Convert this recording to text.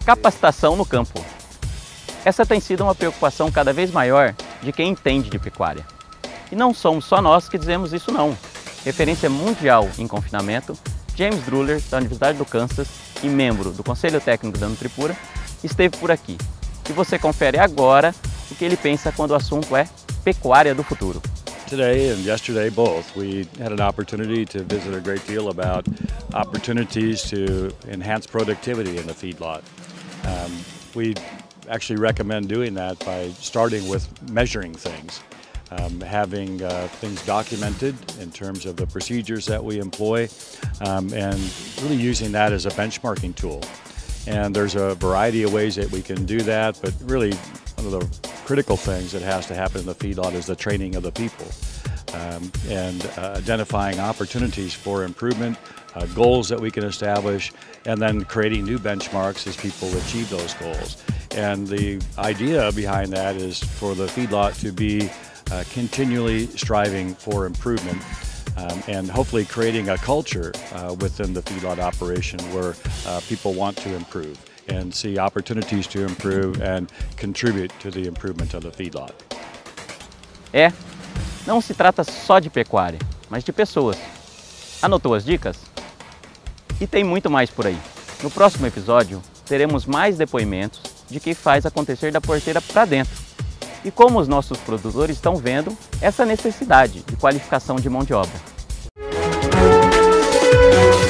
capacitação no campo. Essa tem sido uma preocupação cada vez maior de quem entende de pecuária. E não somos só nós que dizemos isso não. Referência mundial em confinamento, James Druller, da Universidade do Kansas e membro do Conselho Técnico da Nutripura, esteve por aqui. E você confere agora o que ele pensa quando o assunto é pecuária do futuro. Today and yesterday both, we had an opportunity to visit a great deal about opportunities to enhance productivity in the feedlot. We actually recommend doing that by starting with measuring things, having things documented in terms of the procedures that we employ, and really using that as a benchmarking tool. And there's a variety of ways that we can do that, but really one of the critical things that has to happen in the feedlot is the training of the people, and identifying opportunities for improvement, goals that we can establish, and then creating new benchmarks as people achieve those goals. And the idea behind that is for the feedlot to be continually striving for improvement, and hopefully creating a culture within the feedlot operation where people want to improve and see opportunities to improve and contribute to the improvement of the feedlot. Não se trata só de pecuária, mas de pessoas. Anotou as dicas? E tem muito mais por aí. No próximo episódio, teremos mais depoimentos de quem faz acontecer da porteira para dentro e como os nossos produtores estão vendo essa necessidade de qualificação de mão de obra.